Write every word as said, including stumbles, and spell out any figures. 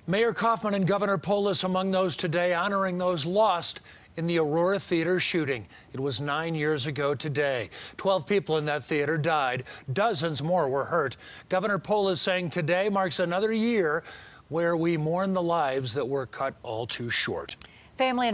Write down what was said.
Mayor Coffman and Governor Polis among those today honoring those lost in the Aurora theater shooting. It was nine years ago today. Twelve people in that theater died. Dozens more were hurt. Governor Polis saying today marks another year where we mourn the lives that were cut all too short. Family